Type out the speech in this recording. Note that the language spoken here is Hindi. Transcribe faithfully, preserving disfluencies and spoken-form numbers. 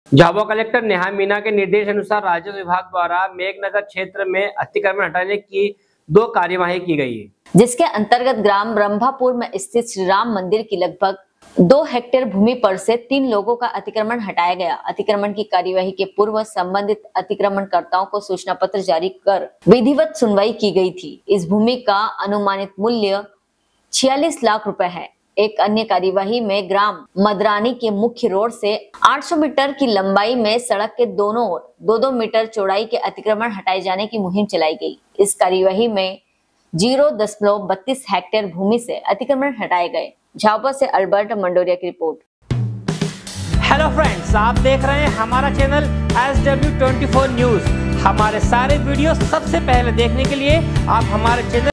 झाबुआ कलेक्टर नेहा मीना के निर्देश अनुसार राजस्व विभाग द्वारा मेघनगर क्षेत्र में अतिक्रमण हटाने की दो कार्यवाही की गई है, जिसके अंतर्गत ग्राम ब्रह्मापुर में स्थित श्री राम मंदिर की लगभग दो हेक्टेयर भूमि पर से तीन लोगों का अतिक्रमण हटाया गया। अतिक्रमण की कार्यवाही के पूर्व संबंधित अतिक्रमणकर्ताओं को सूचना पत्र जारी कर विधिवत सुनवाई की गई थी। इस भूमि का अनुमानित मूल्य छियालीस लाख रुपए है। एक अन्य कार्यवाही में ग्राम मदरानी के मुख्य रोड से आठ सौ मीटर की लंबाई में सड़क के दोनों ओर दो दो मीटर चौड़ाई के अतिक्रमण हटाए जाने की मुहिम चलाई गई। इस कार्यवाही में जीरो दशमलव बत्तीस हेक्टेयर भूमि से अतिक्रमण हटाए गए। झाबुआ से अल्बर्ट मंडोरिया की रिपोर्ट। हेलो फ्रेंड्स, आप देख रहे हैं हमारा channel S W twenty four news. हमारे सारे वीडियो सबसे पहले देखने के लिए आप हमारे चैनल